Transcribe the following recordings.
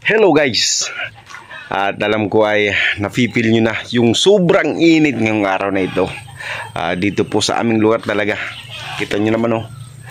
Hello guys. At alam ko ay napipil nyo na yung sobrang init ngayong araw na ito. Dito po sa aming lugar talaga. Kita nyo naman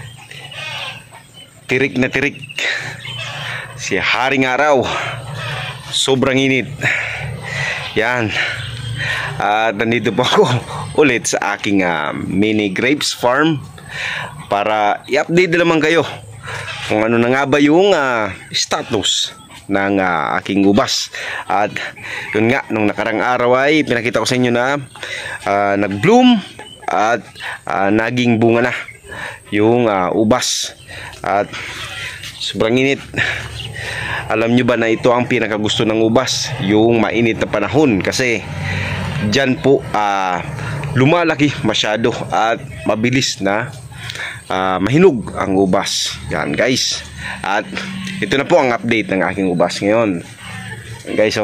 tirik na tirik. Si haring araw. Sobrang init. Yan. At nandito po ako ulit sa aking mini grapes farm para i-update naman kayo kung ano na nga ba yung status ng aking ubas. At yun nga, nung nakarang araw ay pinakita ko sa inyo na nag-bloom at naging bunga na yung ubas. At sobrang init. Alam nyo ba na ito ang pinakagusto ng ubas, yung mainit na panahon, kasi dyan po lumalaki masyado at mabilis na mahinog ang ubas. Yan guys. At ito na po ang update ng aking ubas ngayon. Yan guys,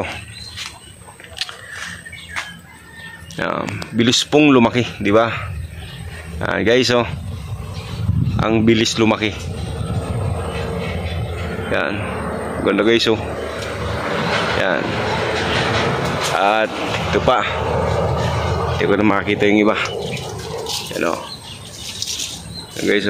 bilis pong lumaki, di ba? Guys, ang bilis lumaki. Yan. Ganda guys, yan. At ito pa. Hindi ko na makakita yung iba. Yan yan guys,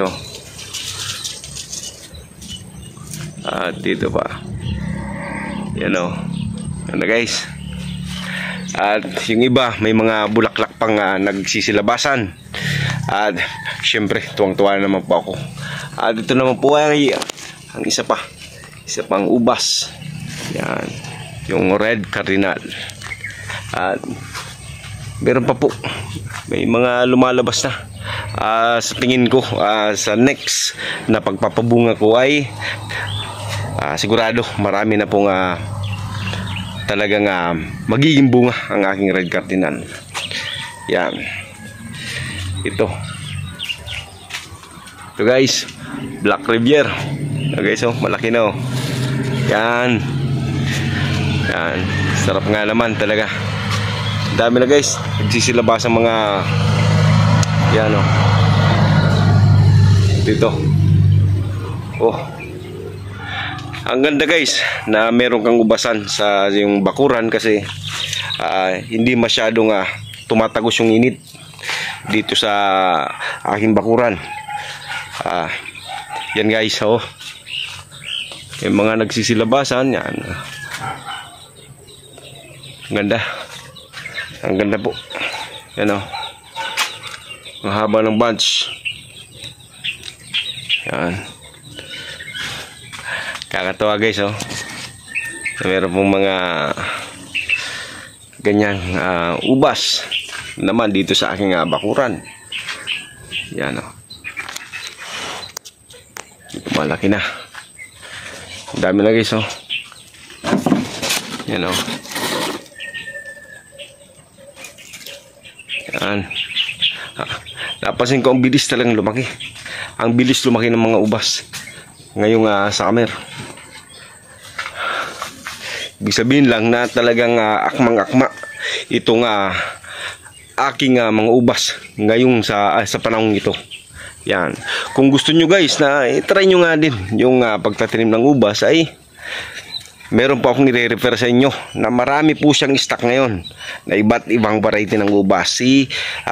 at dito pa. Yan ganda guys. At yung iba may mga bulaklak pang nagsisilabasan. At syempre tuwang-tuwa naman po ako. At ito naman po ay ang isa pang ubas. Yan, yung red cardinal. At meron pa po, may mga lumalabas na. Sa tingin ko sa next na pagpapabunga ko ay sigurado marami na pong talagang magiging bunga ang aking red cardinal. Yan. Ito guys, Black Rivier. Guys, malaki na Yan. Yan. Sarap nga naman talaga. Dami na guys. Nagsisilabas ang mga yan dito. Ang ganda guys na meron kang ubasan sa yung bakuran, kasi hindi masyadong tumatagos yung init dito sa aking bakuran. Yan guys, yung mga nagsisilabasan yan. Ang ganda po. Yan ang haba ng bunch. Yan. Kakatawa guys, meron pong mga ganyan ubas naman dito sa aking bakuran. Yan ito malaki na. Ang dami na guys, yan yan. Napansin ko ang bilis talagang lumaki. Ang bilis lumaki ng mga ubas ngayong summer. Ibig sabihin lang na talagang akmang-akma itong aking mga ubas ngayong sa panahong ito. Yan. Kung gusto nyo guys na try nyo nga din yung pagtatanim ng ubas, ay meron po akong nire-refer sa inyo na marami po siyang stock ngayon na iba't ibang variety ng ubas. Si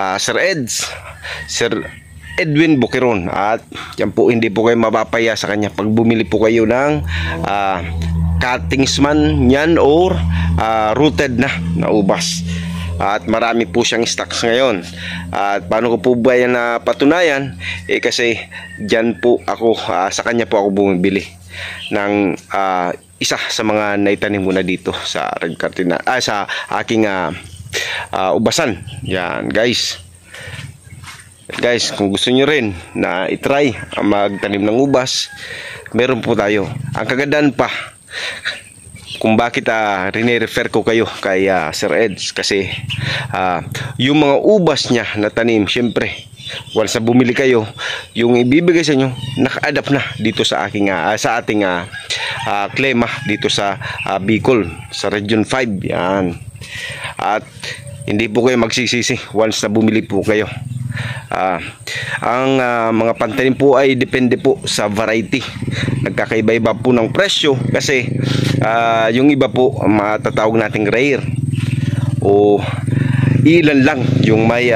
Sir Edwin Boqueron. At yan po, hindi po kayo mapapaya sa kanya pag bumili po kayo ng cuttings man yan or rooted na ubas. At marami po siyang stocks ngayon. At paano ko po ba yan patunayan? Kasi dyan po ako, sa kanya po ako bumibili ng isa sa mga naitanim ko na dito sa red cardinal, sa aking ubasan. Yan guys. Guys, kung gusto nyo rin na itry magtanim ng ubas, meron po tayo. Ang kagandahan pa kung bakit rine-refer ko kayo kay Sir Eds, kasi yung mga ubas niya na tanim, syempre once na bumili kayo, yung ibibigay sa inyo naka-adapt na dito sa aking sa ating klema dito sa Bicol, sa Region 5. Yan. At hindi po kayo magsisisi once na bumili po kayo. Ang mga pantanim po ay depende po sa variety nagkakaiba-iba po ng presyo kasi yung iba po matatawag nating rare o ilan lang yung may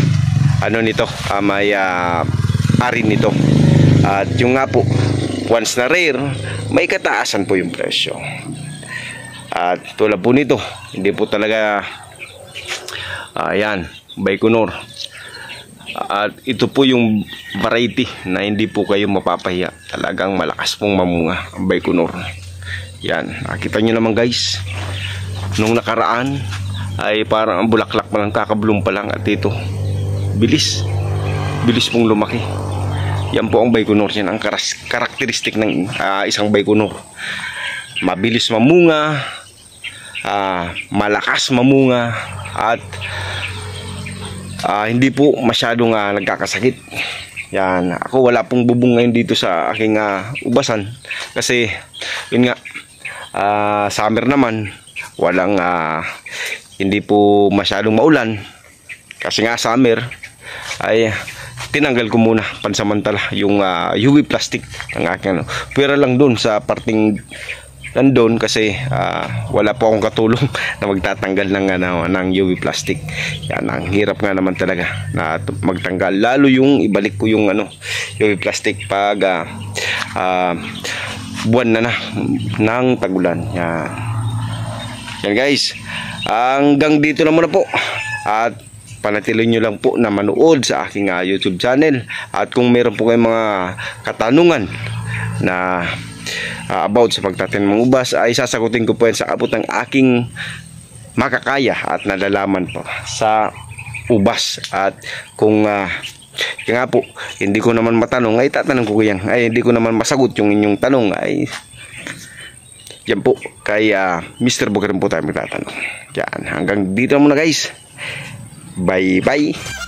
may ari nito. At yung nga po, once na rare, may kataasan po yung presyo. At tulad po nito, hindi po talaga ayan, Baikonur. At ito po yung variety na hindi po kayo mapapahiya. Talagang malakas pong mamunga ang Baikonur. Yan, nakita nyo naman guys, nung nakaraan ay parang ang bulaklak pa lang, kakabloom pa lang. At ito, bilis pong lumaki. Yan po ang Baikonur. Yan ang karakteristik ng isang Baikonur. Mabilis mamunga, malakas mamunga, at hindi po masyadong nagkakasakit. Yan, ako wala pong bubong ngayon dito sa aking ubasan kasi yun nga, summer naman, walang hindi po masyadong maulan kasi nga summer, ay tinanggal ko muna pansamantala yung UV plastic ng aking pwera lang doon sa parting nandun kasi wala po akong katulong na magtatanggal ng UV plastic. Yan, ang hirap nga naman talaga na magtanggal, lalo yung ibalik ko yung UV plastic pag buwan na ng tagulan. Yan guys, hanggang dito na muna po, at panatili nyo lang po na manood sa aking YouTube channel. At kung meron po kayong mga katanungan na about sa pagtatanim ng ubas, ay sasagutin ko po yan sa abot ng aking makakaya at nalalaman po sa ubas. At kung nga po hindi ko naman matanong, ay tatanong ko yan, ay hindi ko naman masagot yung inyong tanong, ay yan po kay Mr. Bokeron po tayo magtatanong. Yan, hanggang dito muna guys, bye bye.